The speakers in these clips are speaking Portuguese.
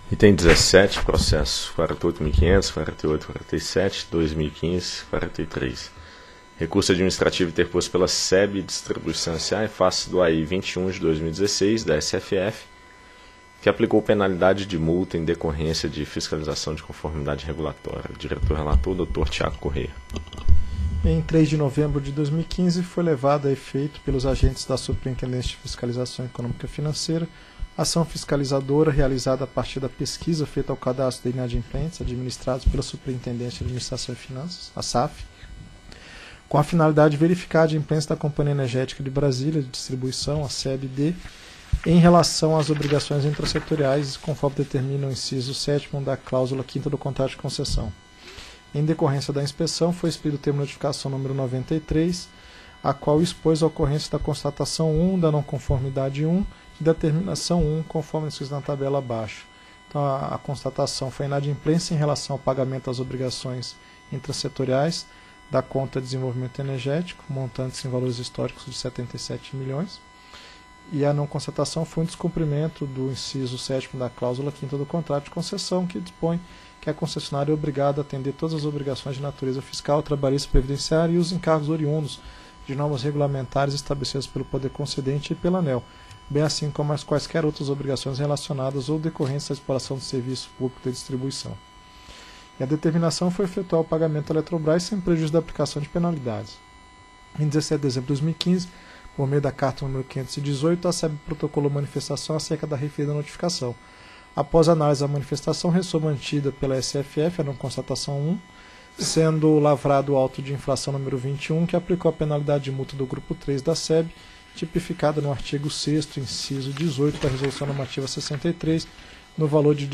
Item 17, processo 48.500, 48, 47, 2015, 43. Recurso administrativo interposto pela SEB Distribuição S.A. em face do AI 21 de 2016 da SFF, que aplicou penalidade de multa em decorrência de fiscalização de conformidade regulatória. Diretor-relator, Dr. Tiago Corrêa. Em 3 de novembro de 2015, foi levada a efeito pelos agentes da Superintendência de Fiscalização Econômica e Financeira ação fiscalizadora realizada a partir da pesquisa feita ao cadastro de inadimplentes administrados pela Superintendência de Administração e Finanças, a SAF, com a finalidade de verificar a adimplência da Companhia Energética de Brasília de Distribuição, a SEB-D, em relação às obrigações intrasetoriais, conforme determina o inciso 7º da cláusula 5ª do contrato de concessão. Em decorrência da inspeção, foi expedido o termo de notificação número 93, a qual expôs a ocorrência da constatação 1, da não conformidade 1 e da terminação 1, conforme descrito na tabela abaixo. Então, a constatação foi inadimplência em relação ao pagamento das obrigações intrasetoriais da conta de desenvolvimento energético, montantes em valores históricos de 77 milhões, e a não constatação foi um descumprimento do inciso 7º da cláusula 5ª do contrato de concessão, que dispõe que a concessionária é obrigada a atender todas as obrigações de natureza fiscal, trabalhista, previdenciária e os encargos oriundos de normas regulamentares estabelecidas pelo poder concedente e pela ANEEL, bem assim como as quaisquer outras obrigações relacionadas ou decorrentes da exploração do serviço público de distribuição. E a determinação foi efetuar o pagamento à Eletrobras sem prejuízo da aplicação de penalidades. Em 17 de dezembro de 2015, por meio da carta número 518, a SEB protocolou manifestação acerca da referida notificação. Após a análise da manifestação, ressoa mantida pela SFF a não constatação 1, sendo lavrado o auto de infração número 21, que aplicou a penalidade de multa do grupo 3 da SEB, tipificada no artigo 6º, inciso 18 da Resolução Normativa 63, no valor de R$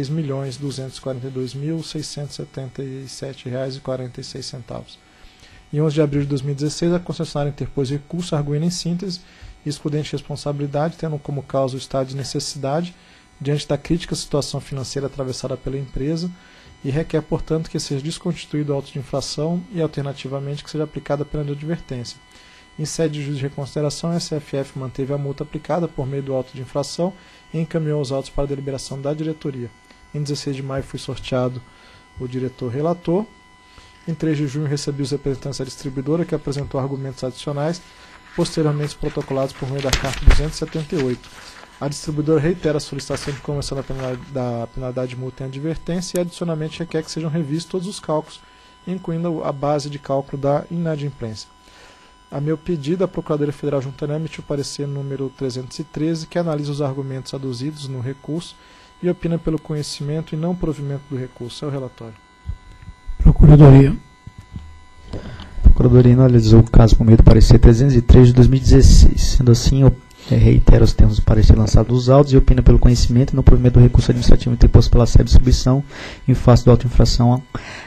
16.242.677,46. Em 11 de abril de 2016, a concessionária interpôs recurso arguindo em síntese e excludente de responsabilidade, tendo como causa o estado de necessidade diante da crítica situação financeira atravessada pela empresa e requer, portanto, que seja desconstituído o auto de infração e, alternativamente, que seja aplicada a pena de advertência. Em sede de juízo de reconsideração, a SFF manteve a multa aplicada por meio do auto de infração e encaminhou os autos para a deliberação da diretoria. Em 16 de maio foi sorteado o diretor-relator. Em 3 de junho recebi os representantes da distribuidora, que apresentou argumentos adicionais, posteriormente protocolados por meio da Carta 278. A distribuidora reitera a solicitação de conversão da penalidade de multa em advertência e, adicionalmente, requer que sejam revistos todos os cálculos, incluindo a base de cálculo da inadimplência. A meu pedido, a Procuradoria Federal junto à ANEEL emitiu o parecer número 313, que analisa os argumentos aduzidos no recurso e opina pelo conhecimento e não provimento do recurso. É o relatório. Procuradoria. A Procuradoria analisou o caso por meio do parecer 303 de 2016. Sendo assim, reitera os termos do parecer lançado dos autos e opina pelo conhecimento e não provimento do recurso administrativo interposto pela SEB Distribuição em face do auto de infração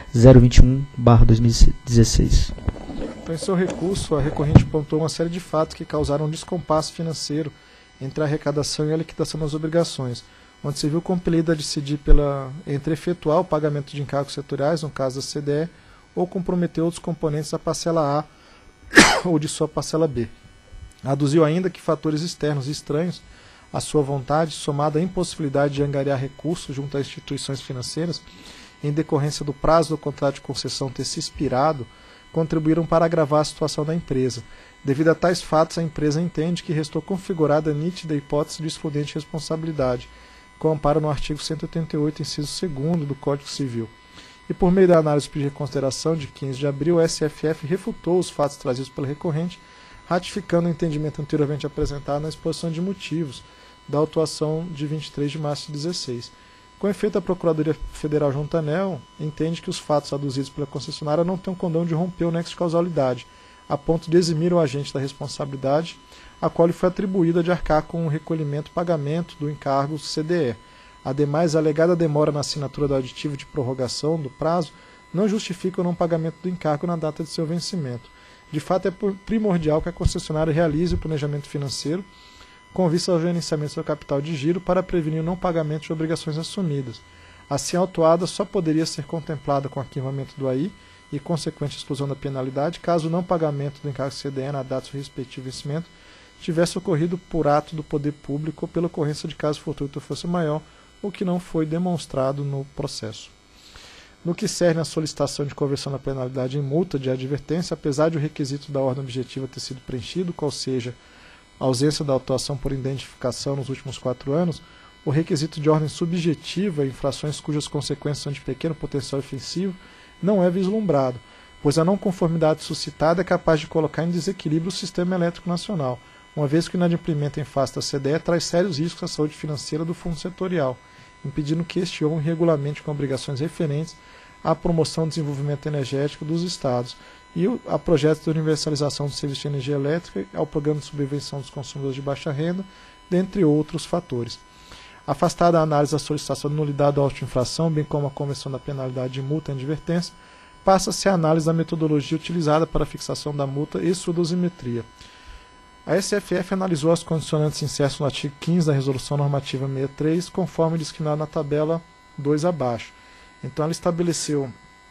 021/2016. Então, em seu recurso, a recorrente pontuou uma série de fatos que causaram um descompasso financeiro entre a arrecadação e a liquidação das obrigações, onde se viu compelida a decidir entre efetuar o pagamento de encargos setoriais, no caso da CDE, ou comprometer outros componentes da parcela A ou de sua parcela B. Aduziu ainda que fatores externos e estranhos à sua vontade, somada à impossibilidade de angariar recursos junto às instituições financeiras, em decorrência do prazo do contrato de concessão ter se expirado, contribuíram para agravar a situação da empresa. Devido a tais fatos, a empresa entende que restou configurada a nítida hipótese de excludente de responsabilidade, com amparo no artigo 188, inciso 2º do Código Civil. E por meio da análise de reconsideração de 15 de abril, o SFF refutou os fatos trazidos pela recorrente, ratificando o entendimento anteriormente apresentado na exposição de motivos da autuação de 23 de março de 2016. Com efeito, a Procuradoria Federal junto à ANEEL entende que os fatos aduzidos pela concessionária não têm o condão de romper o nexo de causalidade, a ponto de eximir o agente da responsabilidade, a qual lhe foi atribuída de arcar com o recolhimento e pagamento do encargo CDE. Ademais, a alegada demora na assinatura do aditivo de prorrogação do prazo não justifica o não pagamento do encargo na data de seu vencimento. De fato, é primordial que a concessionária realize o planejamento financeiro com vista ao gerenciamento do seu capital de giro para prevenir o não pagamento de obrigações assumidas. Assim, a autuada só poderia ser contemplada com arquivamento do AI e consequente exclusão da penalidade caso o não pagamento do encargo CDE na data do respectivo vencimento tivesse ocorrido por ato do poder público ou pela ocorrência de caso fortuito ou fosse maior, o que não foi demonstrado no processo. No que cerne a solicitação de conversão da penalidade em multa de advertência, apesar de o requisito da ordem objetiva ter sido preenchido, qual seja a ausência da autuação por identificação nos últimos 4 anos, o requisito de ordem subjetiva em infrações cujas consequências são de pequeno potencial ofensivo não é vislumbrado, pois a não conformidade suscitada é capaz de colocar em desequilíbrio o sistema elétrico nacional, uma vez que o inadimplemento em face da CDE traz sérios riscos à saúde financeira do fundo setorial, impedindo que este honre regulamente com obrigações referentes à promoção do desenvolvimento energético dos Estados e a projetos de universalização do serviço de energia elétrica, ao programa de subvenção dos consumidores de baixa renda, dentre outros fatores. Afastada a análise da solicitação de nulidade ou auto-infração, bem como a conversão da penalidade de multa e advertência, passa-se a análise da metodologia utilizada para a fixação da multa e sua dosimetria. A SFF analisou as condicionantes insertas no artigo 15 da Resolução Normativa 63, conforme discriminado na tabela 2 abaixo. Então, ela estabeleceu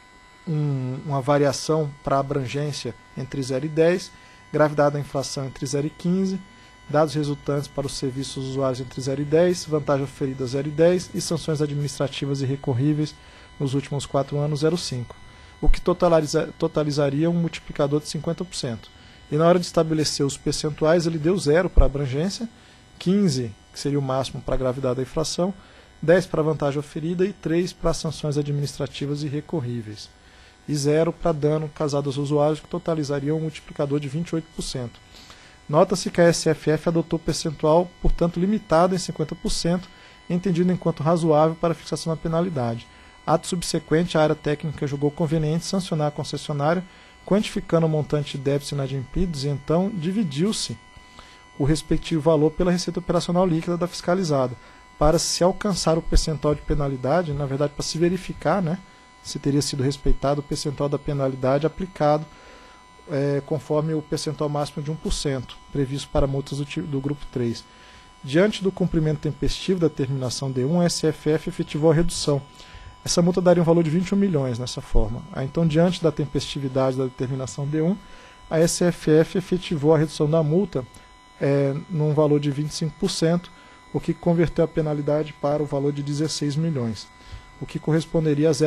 uma variação para abrangência entre 0 e 10, gravidade da infração entre 0 e 15, dados resultantes para os serviços dos usuários entre 0 e 10, vantagem oferida 0 e 10 e sanções administrativas irrecorríveis nos últimos 4 anos 0,5, o que totalizaria um multiplicador de 50%. E na hora de estabelecer os percentuais, ele deu 0 para a abrangência, 15, que seria o máximo para a gravidade da infração, 10 para a vantagem oferida e 3 para sanções administrativas irrecorríveis. E 0 para dano causado aos usuários, que totalizaria um multiplicador de 28%. Nota-se que a SFF adotou percentual, portanto, limitado em 50%, entendido enquanto razoável para a fixação da penalidade. Ato subsequente, a área técnica julgou conveniente sancionar a concessionária, quantificando o montante de débitos inadimplidos, e então dividiu-se o respectivo valor pela receita operacional líquida da fiscalizada, para se alcançar o percentual de penalidade, na verdade para se verificar, né, se teria sido respeitado o percentual da penalidade aplicado conforme o percentual máximo de 1%, previsto para multas do grupo 3. Diante do cumprimento tempestivo da terminação D1, a SFF efetivou a redução. Essa multa daria um valor de 21 milhões nessa forma. Então, diante da tempestividade da determinação D1, a SFF efetivou a redução da multa num valor de 25%, o que converteu a penalidade para o valor de 16 milhões, o que corresponderia a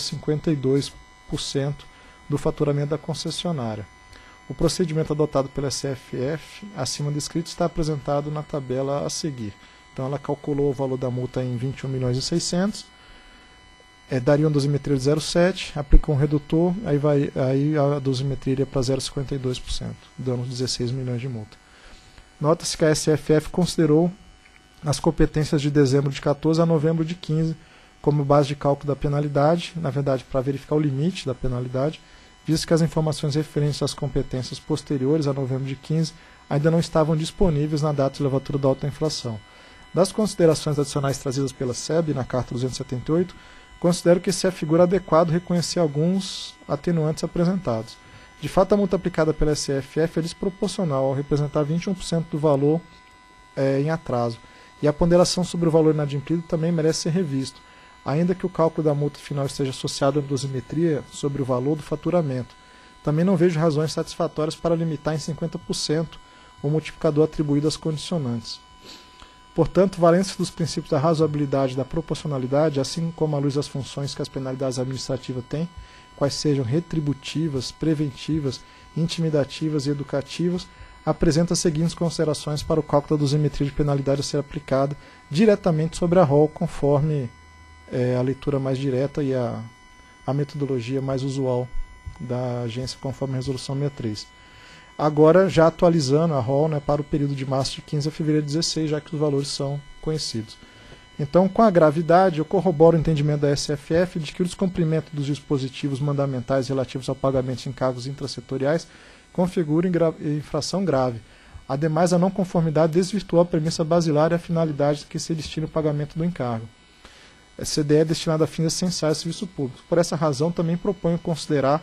0,52% do faturamento da concessionária. O procedimento adotado pela SFF, acima descrito, está apresentado na tabela a seguir. Então, ela calculou o valor da multa em 21 milhões e 600, daria uma dosimetria de 0,7, aplicou um redutor, aí a dosimetria iria para 0,52%, dando 16 milhões de multa. Nota-se que a SFF considerou as competências de dezembro de 14 a novembro de 15 como base de cálculo da penalidade, na verdade para verificar o limite da penalidade, visto que as informações referentes às competências posteriores a novembro de 15 ainda não estavam disponíveis na data de levatura da autoinfração. Das considerações adicionais trazidas pela SEB na Carta 278, considero que se é figura adequado reconhecer alguns atenuantes apresentados. De fato, a multa aplicada pela SFF é desproporcional ao representar 21% do valor em atraso, e a ponderação sobre o valor inadimplido também merece ser revisto, ainda que o cálculo da multa final esteja associado à dosimetria sobre o valor do faturamento. Também não vejo razões satisfatórias para limitar em 50% o multiplicador atribuído às condicionantes. Portanto, valendo-se dos princípios da razoabilidade e da proporcionalidade, assim como à luz das funções que as penalidades administrativas têm, quais sejam retributivas, preventivas, intimidativas e educativas, apresenta as seguintes considerações para o cálculo da dosimetria de penalidade a ser aplicada diretamente sobre a ROL, conforme a leitura mais direta e a metodologia mais usual da agência, conforme a Resolução 63. Agora, já atualizando a ROL, né, para o período de março de 15 a fevereiro de 16, já que os valores são conhecidos. Então, com a gravidade, eu corroboro o entendimento da SFF de que o descumprimento dos dispositivos mandamentais relativos ao pagamento de encargos intrasetoriais configura infração grave. Ademais, a não conformidade desvirtuou a premissa basilar e a finalidade que se destina o pagamento do encargo. A CDE é destinada a fins essenciais do serviço público. Por essa razão, também proponho considerar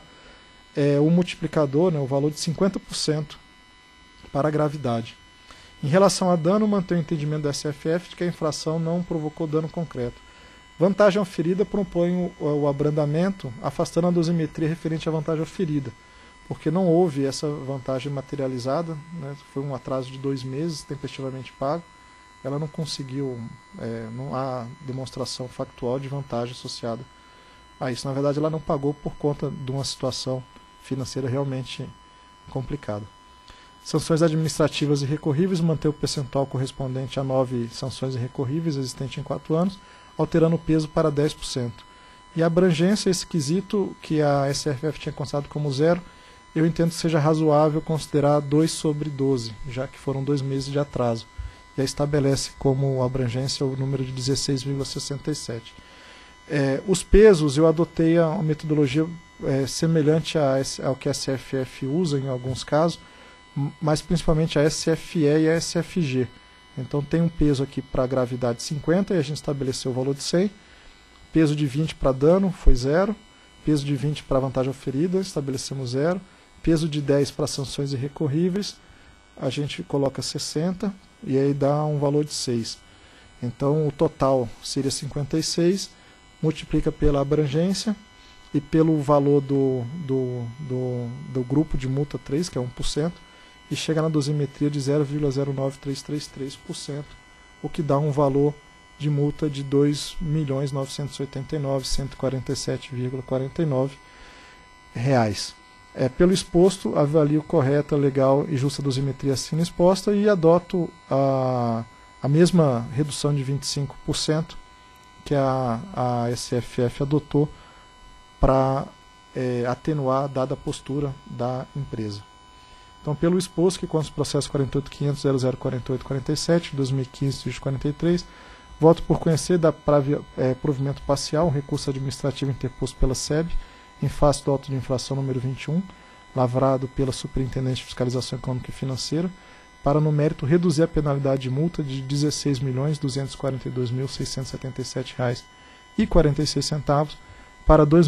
o multiplicador, né, o valor de 50% para a gravidade. Em relação a dano, mantenho o entendimento da SFF de que a infração não provocou dano concreto. Vantagem oferida, proponho o abrandamento, afastando a dosimetria referente à vantagem oferida, porque não houve essa vantagem materializada, né, foi um atraso de 2 meses, tempestivamente pago. ela não conseguiu, não há demonstração factual de vantagem associada a isso. Na verdade, ela não pagou por conta de uma situação financeira realmente complicada. Sanções administrativas irrecorríveis, manter o percentual correspondente a 9 sanções irrecorríveis existentes em 4 anos, alterando o peso para 10%. E a abrangência, esse quesito que a SFF tinha considerado como 0, eu entendo que seja razoável considerar 2/12, já que foram 2 meses de atraso. E aí estabelece como abrangência o número de 16,67. Os pesos, eu adotei uma metodologia semelhante ao que a SFF usa em alguns casos, mas principalmente a SFE e a SFG. Então tem um peso aqui para gravidade 50 e a gente estabeleceu o valor de 100. Peso de 20 para dano foi 0. Peso de 20 para vantagem oferida, estabelecemos 0. Peso de 10 para sanções irrecorríveis, a gente coloca 60 e aí dá um valor de 6. Então o total seria 56, multiplica pela abrangência e pelo valor do grupo de multa 3, que é 1%, e chega na dosimetria de 0,09333%, o que dá um valor de multa de R$ 2.989.147,49. Pelo exposto, avalio correta, legal e justa dosimetria acima exposta e adoto a mesma redução de 25% que a SFF adotou para atenuar dada a postura da empresa. Então, pelo exposto, que consta o processo 48.500.004847, 2015-43, voto por conhecer da provimento parcial um recurso administrativo interposto pela SEB, em face do auto de infração número 21, lavrado pela Superintendente de Fiscalização Econômica e Financeira, para, no mérito, reduzir a penalidade de multa de R$ 16.242.677,46 para R$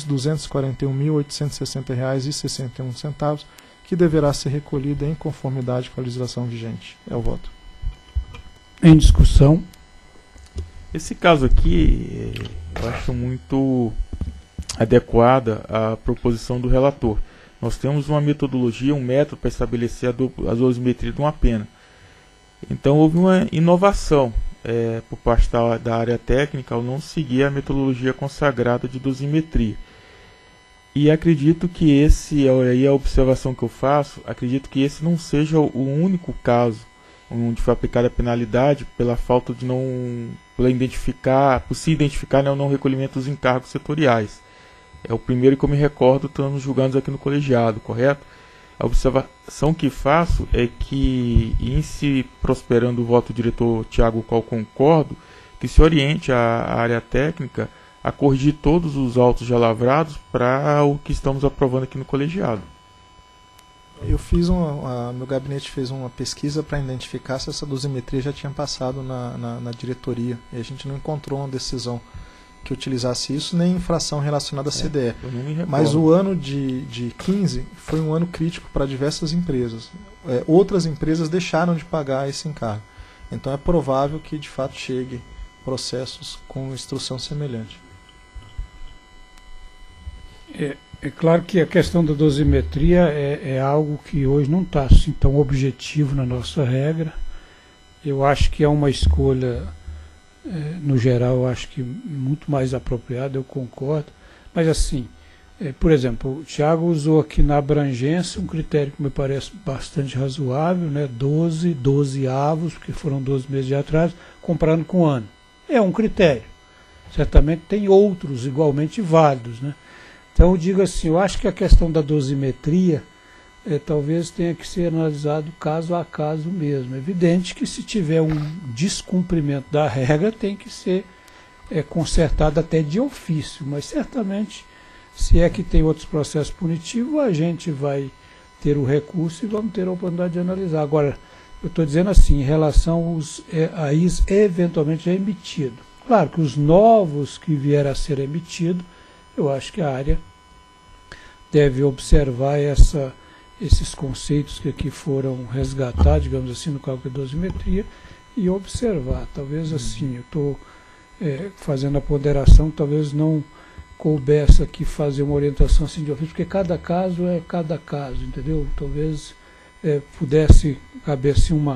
2.241.860,61, que deverá ser recolhida em conformidade com a legislação vigente. É o voto. Em discussão. Esse caso aqui eu acho muito adequada à proposição do relator. Nós temos uma metodologia, um método para estabelecer a dosimetria de uma pena. Então houve uma inovação por parte da área técnica ao não seguir a metodologia consagrada de dosimetria. E acredito que esse, aí a observação que eu faço, acredito que esse não seja o único caso onde foi aplicada a penalidade pela falta de por se identificar o não recolhimento dos encargos setoriais. É o primeiro que eu me recordo, estamos julgando aqui no colegiado, correto? A observação que faço é que, em se prosperando o voto do diretor Tiago, qual concordo, que se oriente a área técnica a corrigir todos os autos já lavrados para o que estamos aprovando aqui no colegiado. Eu fiz meu gabinete fez uma pesquisa para identificar se essa dosimetria já tinha passado na diretoria, e a gente não encontrou uma decisão que utilizasse isso, nem infração relacionada à CDE. Eu não me recordo. Mas o ano de 15 foi um ano crítico para diversas empresas. Outras empresas deixaram de pagar esse encargo. Então é provável que de fato chegue processos com instrução semelhante. É claro que a questão da dosimetria é algo que hoje não está assim tão objetivo na nossa regra. Eu acho que é uma escolha, no geral, eu acho que muito mais apropriada, eu concordo. Mas assim, por exemplo, o Thiago usou aqui na abrangência um critério que me parece bastante razoável, né? 12 avos, porque foram 12 meses de atraso, comparando com um ano. É um critério. Certamente tem outros igualmente válidos, né? Então eu digo assim, eu acho que a questão da dosimetria talvez tenha que ser analisado caso a caso mesmo. É evidente que se tiver um descumprimento da regra tem que ser consertado até de ofício, mas certamente se é que tem outros processos punitivos, a gente vai ter o recurso e vamos ter a oportunidade de analisar. Agora, eu estou dizendo assim, em relação aos AIs eventualmente já emitidos. Claro que os novos que vieram a ser emitidos, eu acho que a área deve observar esses conceitos que aqui foram resgatados, digamos assim, no cálculo de dosimetria, e observar. Talvez assim, eu estou fazendo a ponderação, talvez não coubesse aqui fazer uma orientação assim de ofício, porque cada caso é cada caso, entendeu? Talvez pudesse caber assim uma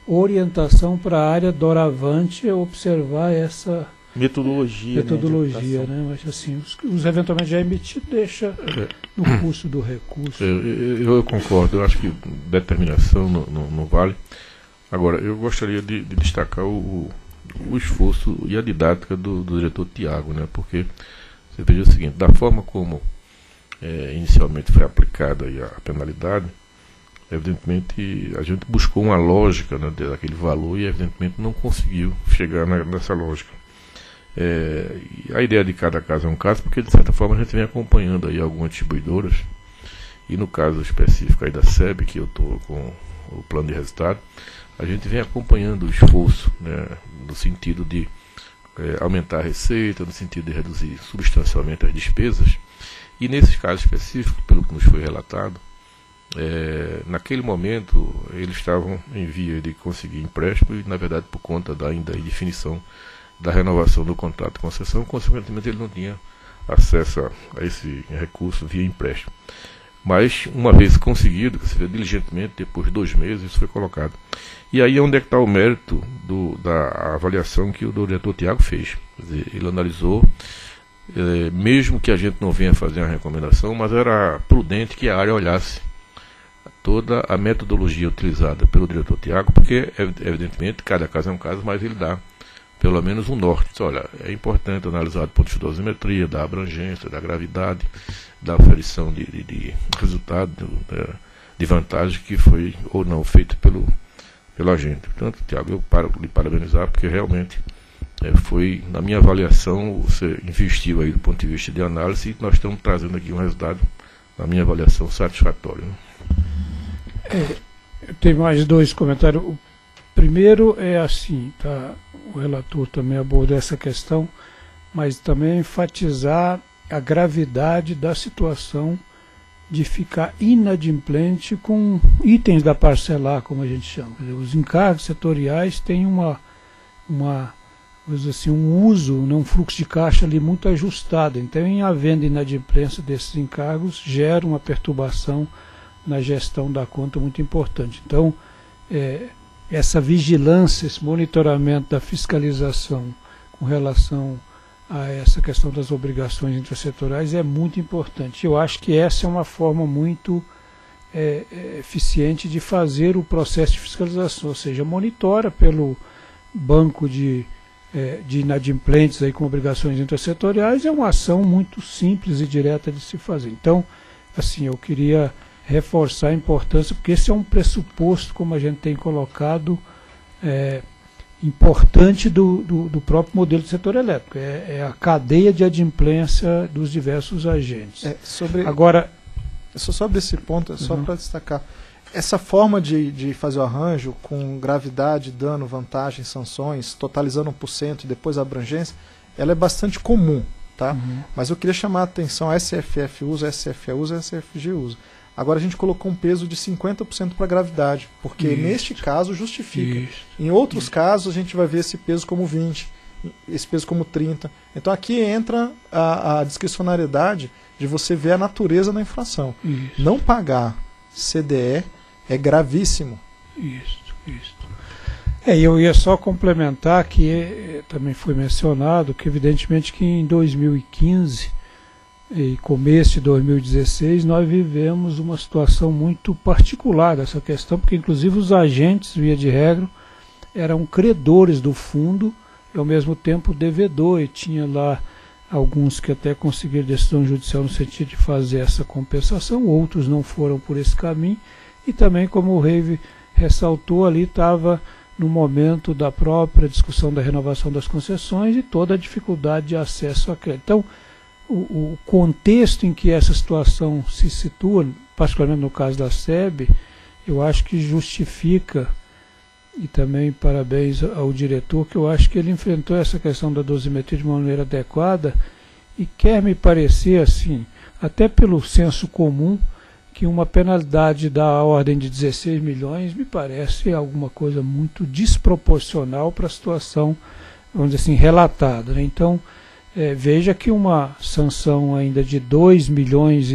orientação para a área doravante observar essa metodologia, né? Mas assim, os eventualmente já emitidos deixa no curso do recurso. Eu concordo, eu acho que determinação não vale. Agora, eu gostaria de destacar o esforço e a didática do diretor Tiago, né? Porque você veja o seguinte, da forma como inicialmente foi aplicada aí a penalidade, evidentemente a gente buscou uma lógica, né, daquele valor e evidentemente não conseguiu chegar nessa lógica. E a ideia de cada caso é um caso, porque de certa forma a gente vem acompanhando aí algumas distribuidoras, e no caso específico aí da SEB, que eu estou com o plano de resultado, a gente vem acompanhando o esforço, né, no sentido de aumentar a receita, no sentido de reduzir substancialmente as despesas, e nesses casos específicos, pelo que nos foi relatado, naquele momento eles estavam em via de conseguir empréstimo e, na verdade, por conta da ainda indefinição da renovação do contrato de concessão, consequentemente ele não tinha acesso a esse recurso via empréstimo. Mas, uma vez conseguido, que seria diligentemente, depois de 2 meses, isso foi colocado. E aí é onde é que está o mérito da avaliação que o diretor Tiago fez. Quer dizer, ele analisou, mesmo que a gente não venha fazer uma recomendação, mas era prudente que a área olhasse toda a metodologia utilizada pelo diretor Tiago, porque, evidentemente, cada caso é um caso, mas ele dá pelo menos um norte. Olha, é importante analisar do ponto de vista da dosimetria, da abrangência, da gravidade, da aferição de resultado, de vantagem que foi ou não feito pelo agente. Portanto, Tiago, eu paro de parabenizar, porque realmente foi, na minha avaliação, você investiu aí do ponto de vista de análise, e nós estamos trazendo aqui um resultado, na minha avaliação, satisfatório, né? Eu tenho mais 2 comentários. O primeiro é assim, tá? O relator também abordou essa questão, mas também enfatizar a gravidade da situação de ficar inadimplente com itens da parcelar, como a gente chama. Os encargos setoriais têm um uso, um fluxo de caixa ali muito ajustado. Então, em havendo inadimplência desses encargos, gera uma perturbação na gestão da conta muito importante. Então, essa vigilância, esse monitoramento da fiscalização com relação a essa questão das obrigações intrasetoriais é muito importante. Eu acho que essa é uma forma muito eficiente de fazer o processo de fiscalização, ou seja, monitora pelo banco de inadimplentes aí com obrigações intrasetoriais, é uma ação muito simples e direta de se fazer. Então, assim, eu queria reforçar a importância, porque esse é um pressuposto, como a gente tem colocado, importante do próprio modelo do setor elétrico. É a cadeia de adimplência dos diversos agentes. Agora, sobre esse ponto, só para destacar, essa forma de fazer o arranjo com gravidade, dano, vantagem, sanções, totalizando 1% e depois a abrangência, ela é bastante comum, tá? Mas eu queria chamar a atenção, a SFF usa, a SFE usa, a SFG usa. Agora a gente colocou um peso de 50% para gravidade, porque neste caso justifica. Em outros casos a gente vai ver esse peso como 20%, esse peso como 30%. Então aqui entra a discricionariedade de você ver a natureza da infração. Não pagar CDE é gravíssimo. Isso. Eu ia só complementar que também foi mencionado que evidentemente que em 2015 e começo de 2016 nós vivemos uma situação muito particular dessa questão, porque inclusive os agentes, via de regra, eram credores do fundo e ao mesmo tempo devedor, e tinha lá alguns que até conseguiram decisão judicial no sentido de fazer essa compensação, outros não foram por esse caminho, e também, como o Reive ressaltou, ali estava no momento da própria discussão da renovação das concessões e toda a dificuldade de acesso a crédito. Então, o contexto em que essa situação se situa, particularmente no caso da SEB, eu acho que justifica, e também parabéns ao diretor, que eu acho que ele enfrentou essa questão da dosimetria de uma maneira adequada, e quer me parecer assim, até pelo senso comum, que uma penalidade da ordem de 16 milhões me parece alguma coisa muito desproporcional para a situação, vamos dizer assim, relatada, né? Então, veja que uma sanção ainda de 2 milhões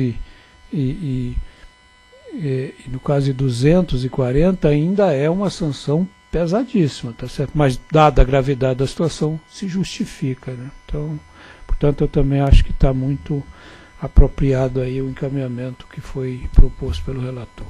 e no caso de 240 ainda é uma sanção pesadíssima, tá certo? Mas, dada a gravidade da situação, se justifica, né? Então, portanto, eu também acho que está muito apropriado aí o encaminhamento que foi proposto pelo relator.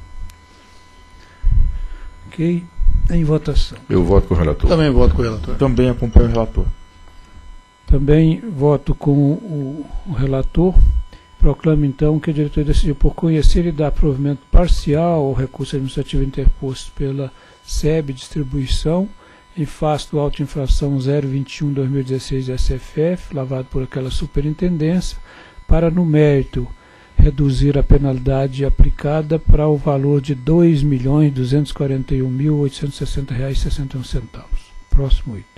Ok? Em votação. Eu voto com o relator. Também voto com o relator. Também acompanho o relator. Também voto com o relator. Proclamo, então, que a diretoria decidiu por conhecer e dar provimento parcial ao recurso administrativo interposto pela SEB Distribuição, em face do auto de infração 021/2016 da SFF, lavado por aquela superintendência, para, no mérito, reduzir a penalidade aplicada para o valor de R$ 2.241.860,61. Próximo item.